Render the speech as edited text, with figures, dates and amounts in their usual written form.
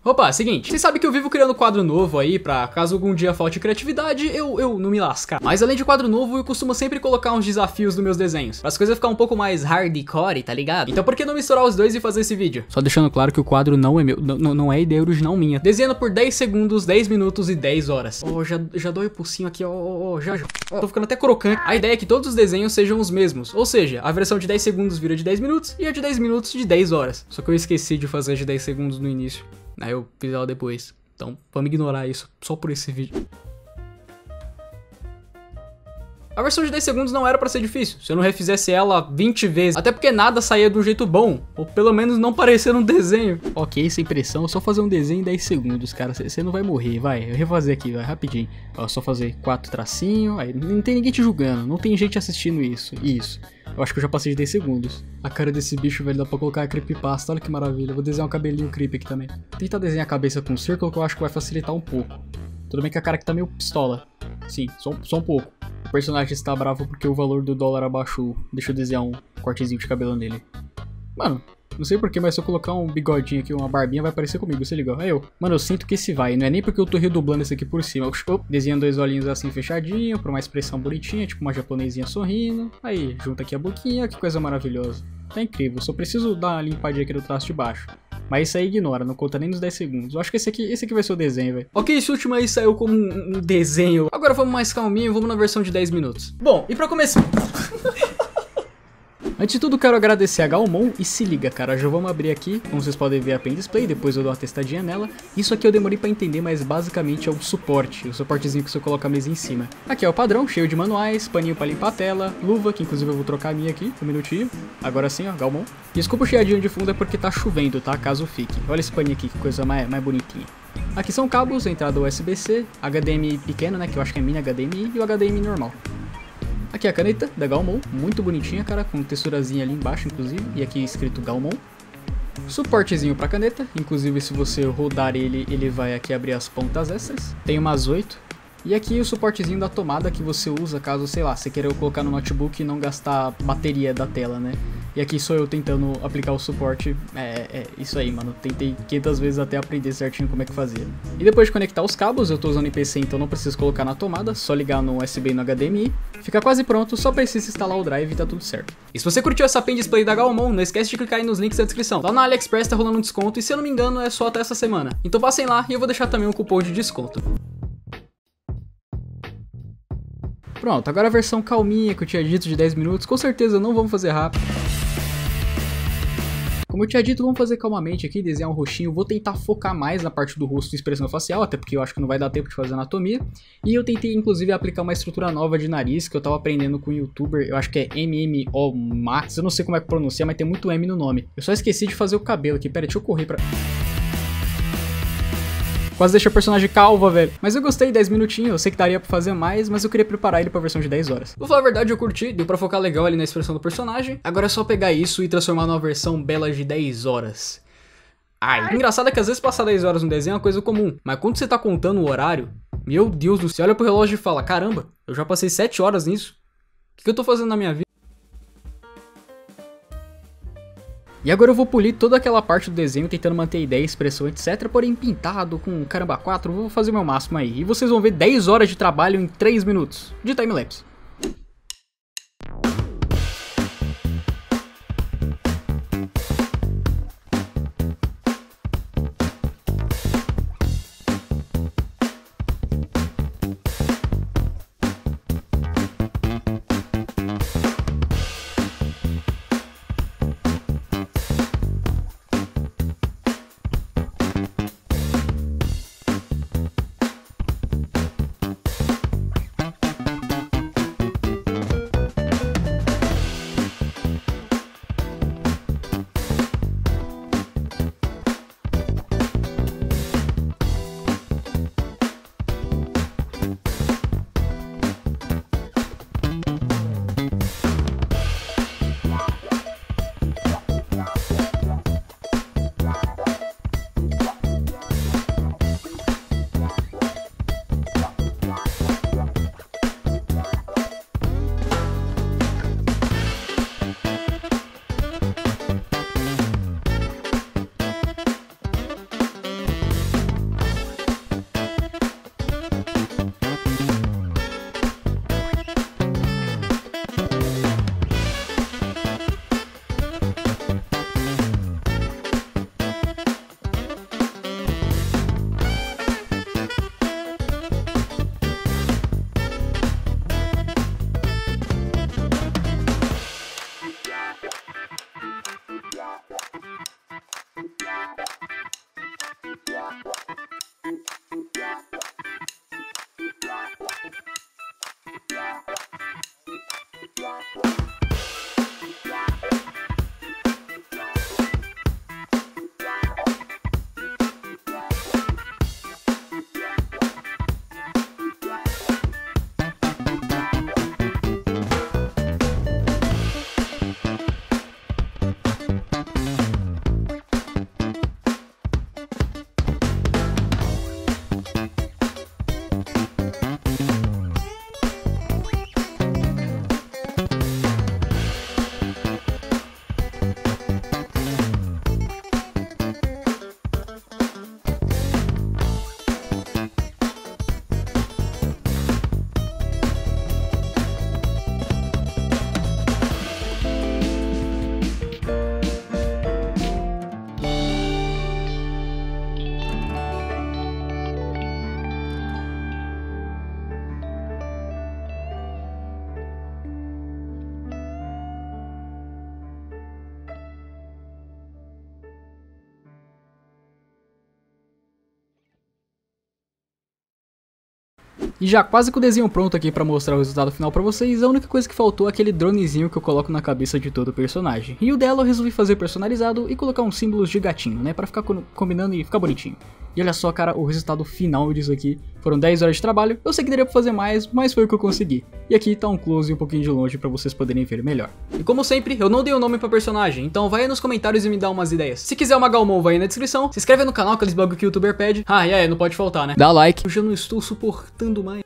Opa, seguinte, vocês sabem que eu vivo criando quadro novo aí pra caso algum dia falte criatividade, eu não me lascar. Mas além de quadro novo, eu costumo sempre colocar uns desafios nos meus desenhos, pra as coisas ficar um pouco mais hardcore, tá ligado? Então por que não misturar os dois e fazer esse vídeo? Só deixando claro que o quadro não é meu, não é ideia original minha. Desenhando por 10 segundos, 10 minutos e 10 horas. Já dói o pulsinho aqui, já. Tô ficando até crocante. A ideia é que todos os desenhos sejam os mesmos, ou seja, a versão de 10 segundos vira de 10 minutos e a de 10 minutos de 10 horas. Só que eu esqueci de fazer a de 10 segundos no início. Aí eu fiz ela depois. Então, vamos ignorar isso só por esse vídeo. A versão de 10 segundos não era pra ser difícil, se eu não refizesse ela 20 vezes, até porque nada saía do jeito bom, ou pelo menos não parecia um desenho. Ok, sem pressão, só fazer um desenho em 10 segundos, cara, você não vai morrer, vai, eu refazer aqui, vai, rapidinho. Ó, só fazer 4 tracinhos, aí não tem ninguém te julgando, não tem gente assistindo isso. Eu acho que eu já passei de 10 segundos. A cara desse bicho, velho, dá pra colocar a creepypasta, olha que maravilha. Eu vou desenhar um cabelinho creepy aqui também. Tentar desenhar a cabeça com um círculo que eu acho que vai facilitar um pouco. Tudo bem que a cara aqui tá meio pistola. Sim, só um pouco. O personagem está bravo porque o valor do dólar abaixou. Deixa eu desenhar um cortezinho de cabelo nele. Mano, não sei porquê, mas se eu colocar um bigodinho aqui, uma barbinha, vai parecer comigo, se liga. Aí eu. Mano, eu sinto que esse vai. Não é nem porque eu tô redublando esse aqui por cima. Desenhando dois olhinhos assim fechadinho, pra uma expressão bonitinha, tipo uma japonesinha sorrindo. Aí, junta aqui a boquinha, que coisa maravilhosa. Tá incrível, só preciso dar uma limpadinha aqui no traço de baixo. Mas isso aí ignora, não conta nem nos 10 segundos. Eu acho que esse aqui vai ser o desenho, velho. Ok, esse último aí saiu como um desenho. Agora vamos mais calminho, vamos na versão de 10 minutos. Bom, e pra começar... Antes de tudo, quero agradecer a Galmon e se liga, cara, já vamos abrir aqui, como vocês podem ver a Pen Display, depois eu dou uma testadinha nela. Isso aqui eu demorei pra entender, mas basicamente é o suportezinho que você coloca a mesa em cima. Aqui é o padrão, cheio de manuais, paninho pra limpar a tela, luva, que inclusive eu vou trocar a minha aqui, um minutinho. Agora sim, ó, Galmon. Desculpa o chiadinho de fundo, é porque tá chovendo, tá, caso fique. Olha esse paninho aqui, que coisa mais bonitinha. Aqui são cabos, entrada USB-C, HDMI pequeno, né, que eu acho que é mini HDMI, e o HDMI normal. Aqui é a caneta da Galmon, muito bonitinha, cara, com texturazinha ali embaixo, inclusive, e aqui escrito Galmon. Suportezinho pra caneta, inclusive se você rodar ele vai aqui abrir as pontas extras. Tem umas 8. E aqui o suportezinho da tomada que você usa caso, sei lá, você queira colocar no notebook e não gastar bateria da tela, né? E aqui sou eu tentando aplicar o suporte, isso aí, mano, tentei 500 vezes até aprender certinho como é que fazia. E depois de conectar os cabos, eu tô usando IPC, então não preciso colocar na tomada, só ligar no USB e no HDMI. Fica quase pronto, só precisa instalar o drive e tá tudo certo. E se você curtiu essa Pen Display da Galmon, não esquece de clicar aí nos links da descrição. Lá na AliExpress tá rolando um desconto e se eu não me engano é só até essa semana. Então passem lá e eu vou deixar também um cupom de desconto. Pronto, agora a versão calminha que eu tinha dito de 10 minutos, com certeza não vamos fazer rápido. Como eu tinha dito, vamos fazer calmamente aqui, desenhar um rostinho, vou tentar focar mais na parte do rosto e expressão facial, até porque eu acho que não vai dar tempo de fazer anatomia. E eu tentei inclusive aplicar uma estrutura nova de nariz, que eu tava aprendendo com um youtuber, eu acho que é MMO Max, eu não sei como é que pronuncia, mas tem muito M no nome. Eu só esqueci de fazer o cabelo aqui, pera aí, deixa eu correr pra... Quase deixa o personagem calva, velho. Mas eu gostei, 10 minutinhos, eu sei que daria pra fazer mais, mas eu queria preparar ele pra versão de 10 horas. Vou falar a verdade, eu curti, deu pra focar legal ali na expressão do personagem. Agora é só pegar isso e transformar numa versão bela de 10 horas. Ai, engraçado é que às vezes passar 10 horas no desenho é uma coisa comum, mas quando você tá contando o horário, meu Deus do céu, você olha pro relógio e fala, caramba, eu já passei 7 horas nisso. O que eu tô fazendo na minha vida? E agora eu vou polir toda aquela parte do desenho, tentando manter a ideia, expressão, etc. Porém pintado com caramba 4, vou fazer o meu máximo aí. E vocês vão ver 10 horas de trabalho em 3 minutos de timelapse. E já quase com o desenho pronto aqui pra mostrar o resultado final pra vocês, a única coisa que faltou é aquele dronezinho que eu coloco na cabeça de todo personagem. E o dela eu resolvi fazer personalizado e colocar uns símbolos de gatinho, né, pra ficar combinando e ficar bonitinho. E olha só, cara, o resultado final disso aqui. Foram 10 horas de trabalho, eu sei que daria pra fazer mais, mas foi o que eu consegui. E aqui tá um close um pouquinho de longe pra vocês poderem ver melhor. E como sempre, eu não dei o nome pra personagem, então vai aí nos comentários e me dá umas ideias. Se quiser uma Galmon, vai aí na descrição. Se inscreve no canal, aqueles bagulho que o youtuber pede. Ah, e aí, não pode faltar, né? Dá like. Eu já não estou suportando mais.